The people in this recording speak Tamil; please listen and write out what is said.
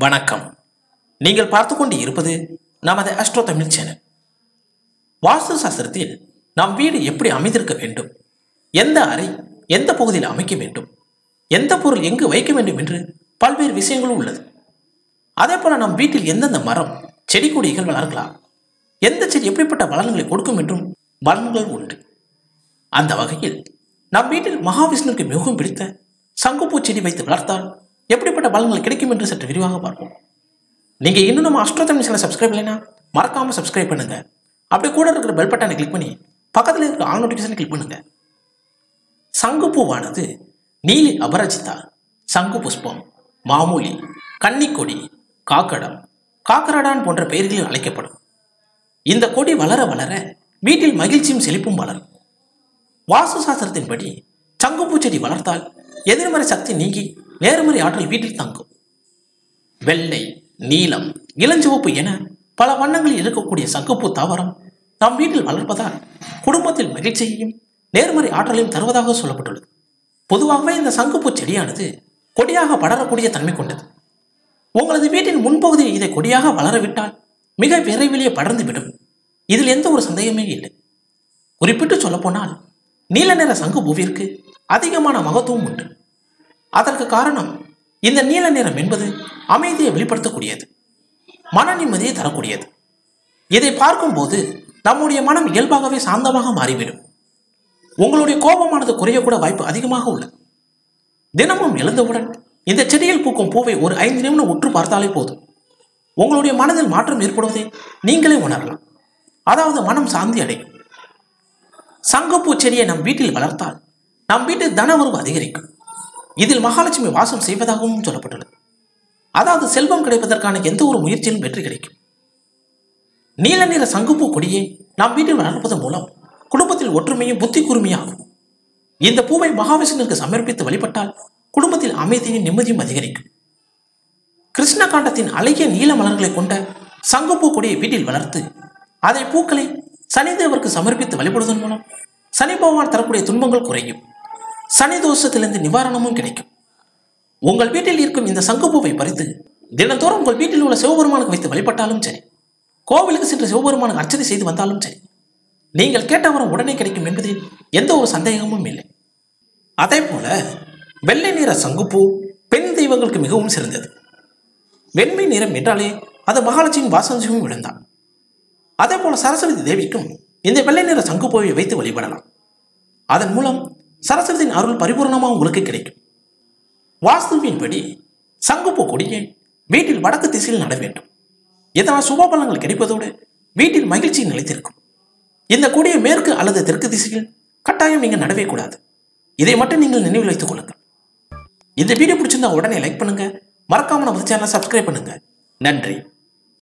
வணக்கம். நீங்கள் பார்த்து கொண்டு இருப்பது நமது அஸ்ட்ரோ தமிழ் சேனல். வாஸ்து சாஸ்திரத்தில் நம் வீடு எப்படி அமைந்திருக்க வேண்டும், எந்த அறை எந்த பகுதியில் அமைக்க வேண்டும், எந்த பொருள் எங்கு வைக்க வேண்டும் என்று பல்வேறு விஷயங்களும் உள்ளது. அதே போல நம் வீட்டில் எந்தெந்த மரம் செடி கொடிகள் வளர்க்கலாம், எந்த செடி எப்படிப்பட்ட பலன்களை கொடுக்கும் என்றும் பலன்கள் உண்டு. அந்த வகையில் நம் வீட்டில் மகாவிஷ்ணுவுக்கு மிகவும் பிடித்த சங்குப்பூ செடி வைத்து வளர்த்தால் எப்படிப்பட்ட பலன்கள் கிடைக்கும் என்று சற்று விரிவாக பார்ப்போம். நீங்க இன்னும் நம்ம அஸ்ட்ரோ தமிழ் சேனலை சப்ஸ்கிரைப் இல்லைன்னா மறக்காம சப்ஸ்கிரைப் பண்ணுங்க. அப்படியே கூட இருக்கிற பெல் பட்டனை கிளிக் பண்ணி பக்கத்தில் இருக்கிற ஆல் நோட்டிஃபிகேஷனை கிளிக் பண்ணுங்க. சங்குப்பூவானது நீலி அபராஜிதா, சங்கு புஷ்பம், மாமூலி, கன்னிக்கொடி, காக்கடம், காக்கரடான் போன்ற பெயர்களில் அழைக்கப்படும். இந்த கொடி வளர வளர வீட்டில் மகிழ்ச்சியும் செழிப்பும் வளரும். வாஸ்து சாஸ்திரத்தின்படி சங்குப்பூ செடி வளர்த்தால் எதிர்மறை சக்தி நீங்கி நேர்மறை ஆற்றல் வீட்டில் தங்கும். வெள்ளை, நீலம், இளஞ்சிவப்பு என பல வண்ணங்களில் இருக்கக்கூடிய சங்குப்பூ தாவரம் நம் வீட்டில் வளர்ப்பதால் குடும்பத்தில் மகிழ்ச்சியையும் நேர்மறை ஆற்றலையும் தருவதாக சொல்லப்பட்டுள்ளது. பொதுவாகவே இந்த சங்குப்பூ செடியானது கொடியாக படரக்கூடிய தன்மை கொண்டது. உங்களது வீட்டின் முன்பகுதியில் இதை கொடியாக வளரவிட்டால் மிக விரைவிலேயே படர்ந்துவிடும். இதில் எந்த ஒரு சந்தேகமே இல்லை. குறிப்பிட்டு சொல்லப்போனால் நீல நிற சங்குப்பூவிற்கு அதிகமான மகத்துவம் உண்டு. அதற்கு காரணம், இந்த நீல நிறம் என்பது அமைதியை வெளிப்படுத்தக்கூடியது, மன நிம்மதியை தரக்கூடியது. இதை பார்க்கும்போது நம்முடைய மனம் இயல்பாகவே சாந்தமாக மாறிவிடும். உங்களுடைய கோபமானது குறையக்கூட வாய்ப்பு அதிகமாக உள்ளது. தினமும் எழுந்தவுடன் இந்த செடியில் பூக்கும் பூவை ஒரு 5 நிமிடம் உற்று பார்த்தாலே போதும். உங்களுடைய மனதில் மாற்றம் ஏற்படுவதை நீங்களே உணரலாம். அதாவது மனம் சாந்தி அடையும். சங்குப்பூ செடியை நம் வீட்டில் வளர்த்தால் நம் வீட்டில் தனவரவு அதிகரிக்கும். இதில் மகாலட்சுமி வாசம் செய்வதாகவும் சொல்லப்பட்டுள்ளது. அதாவது செல்வம் கிடைப்பதற்கான எந்த ஒரு முயற்சியிலும் வெற்றி கிடைக்கும். நீல நிற சங்குப்பூ கொடியை நாம் வீட்டில் வளர்ப்பதன் மூலம் குடும்பத்தில் ஒற்றுமையும் புத்தி கூர்மையாகும். இந்த பூவை மகாவிஷ்ணுவுக்கு சமர்ப்பித்து வழிபட்டால் குடும்பத்தில் அமைதியும் நிம்மதியும் அதிகரிக்கும். கிருஷ்ண காண்டத்தின் அழகிய நீல மலர்களை கொண்ட சங்குப்பூ கொடியை வீட்டில் வளர்த்து அதை பூக்களை சனிதேவருக்கு சமர்ப்பித்து வழிபடுவதன் மூலம் சனி பகவான் தரக்கூடிய துன்பங்கள் குறையும். சனி தோஷத்திலிருந்து நிவாரணமும் கிடைக்கும். உங்கள் வீட்டில் இருக்கும் இந்த சங்குப்பூவை பறித்து தினந்தோறும் உங்கள் வீட்டில் உள்ள சிவபெருமானுக்கு வைத்து வழிபட்டாலும் சரி, கோவிலுக்கு சென்று சிவபெருமானுக்கு அர்ச்சனை செய்து வந்தாலும் சரி, நீங்கள் கேட்ட வரம் உடனே கிடைக்கும் என்பதில் எந்த ஒரு சந்தேகமும் இல்லை. அதே போல வெள்ளை நிற சங்குப்பூ பெண் தெய்வங்களுக்கு மிகவும் சிறந்தது. வெண்மை நிறம் என்றாலே அது மகாலட்சுமியின் வாசம் விழுந்தான். அதே போல சரஸ்வதி தேவிக்கும் இந்த வெள்ளை நிற சங்குப்பூவை வைத்து வழிபடலாம். அதன் மூலம் சரஸ்வதியின் அருள் பரிபூர்ணமாக உங்களுக்கு கிடைக்கும். வாஸ்துவின்படி சங்குப்பூ கொடியை வீட்டில் வடக்கு திசையில் நட வேண்டும். இதனால் சுப பலன்கள் கிடைப்பதோடு வீட்டில் மகிழ்ச்சி நிலைத்திருக்கும். இந்த கொடியை மேற்கு அல்லது தெற்கு திசையில் கட்டாயம் நீங்கள் நடவே கூடாது. இதை மட்டும் நீங்கள் நினைவில் வைத்துக் கொள்ளுங்கள். இந்த வீடியோ பிடிச்சிருந்தா உடனே லைக் பண்ணுங்க. மறக்காம நம்ம சேனலை சப்ஸ்கிரைப் பண்ணுங்க. நன்றி.